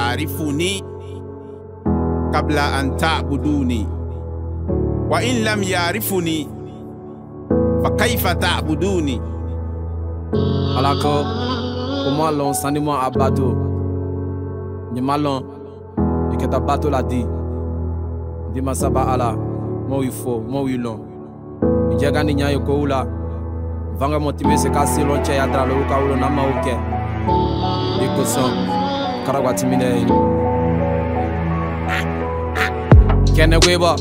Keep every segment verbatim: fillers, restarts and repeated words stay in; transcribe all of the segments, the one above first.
يعرفني قبل أن تعبدوني وإن لم يعرفني فكيف تعبدوني. Alors que pour moi l'on s'en moi à bateau ni malon et que ta bateau l'a dit di masaba ala mo il faut mo il long il gani nya yo ko ula vanga motiver se ka si lon che ya dra lo ka ulo na ma oke iko son karagwa timine kene weba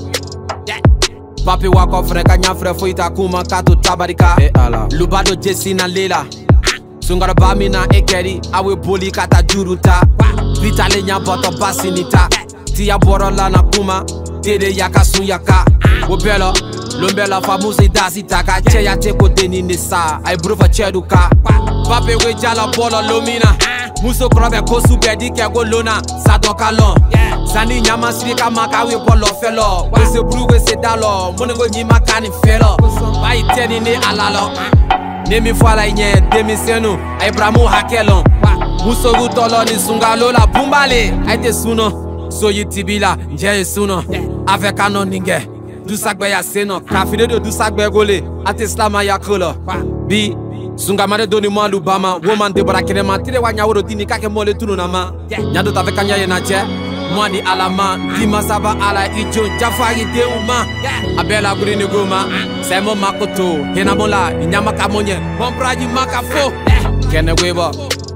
papi wako freka nya fre fo ita kuma kato tabarika e ala lubado jesi na lela sungara bamina ekeri awe boli kata juruta vitale nya boto basinita tia borola na kuma tede yaka sun yaka obelo lombela famusi dasi taka cheya teko deni nisa ai brufa cheduka papi we jala polo lomina muso krobe kosu bedi ke go lona sadoka lon sani nyama sirika maka we polo felo we se bru we se dalo monego nyima kani felo bai teni ni alalo nemi fala nye demi senu Ibrahimu hakelon muso gutolo ni sungalo la bumbale aite suno so yitibila nje suno avec anon ninge du sagbe ya seno kafide de du sagbe gole ate islama yakolo bi sunga mare doni mo lubama woman de brakene ma tire wa nyawro dini kake mole tunu na ma nyado ta veka nyaye na che mwani alama di masaba ala ijo jafari de uma abela gurine goma semo makoto hena mola nyama kamonye bompraji makafo kene weba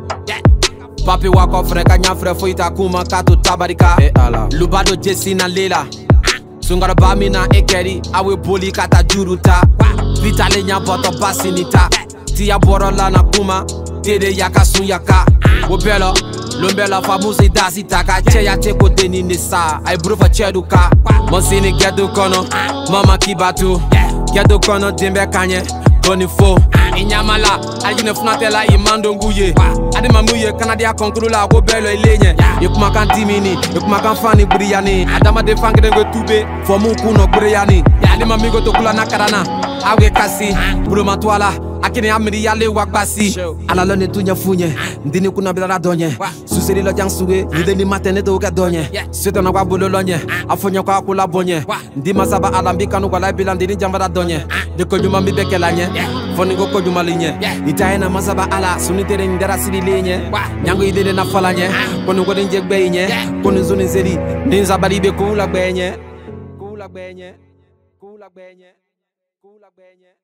papi wako freka nya fre fo ita kuma kato tabarika e ala lubado jesi na lela sungara bamina ekeri awe boli kata juruta vitale nya boto basinita tia borola na kuma tede yaka sun yaka obelo lombela famusi dasi taka cheya teko deni nisa ai brufa cheduka monsini gedo kono mama kibatu gedo kono dembe kanye boni fo inyamala aljine funatela imando nguye ade mamuye kanadia konkurula go belo ilenye yekuma kan timini yekuma kan fani buriyani adama de fangde go tube fo mu kuno buriyani ade mamigo to kula nakarana awe kasi buruma twala akini amiri yale wakbasi alalo ne tunya funye ndini kuna bila donye susiri lo jangsuge ndeni matene to ka donye seto na kwa bolo lonye afonya kwa kula bonye ndi masaba alambika no kwa la bila ndini jambara donye de ko juma mbi bekelanye foni go ko juma linye itaena masaba ala sunitere ndara siri lenye nyango idele na falanye kono go denje gbeyenye kono zoni zeri ninza balibe ko la gbenye ko la gbenye ko la gbenye ko la gbenye